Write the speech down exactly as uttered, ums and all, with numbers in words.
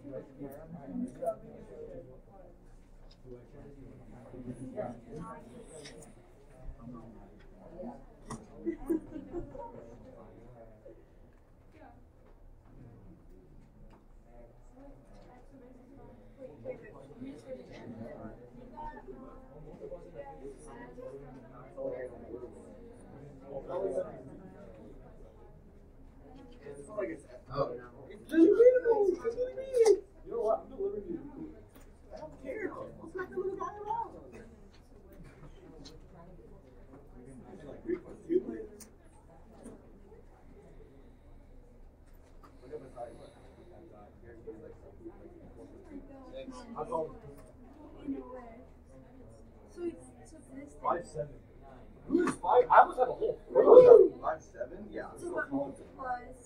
Oh. It's really beautiful. It's really beautiful. You know what? I'm delivering you. I don't care. It's not the little guy at all. I'll call So it's so this five seven. Who is five? I almost have a whole. Five seven? Yeah. So what multiplies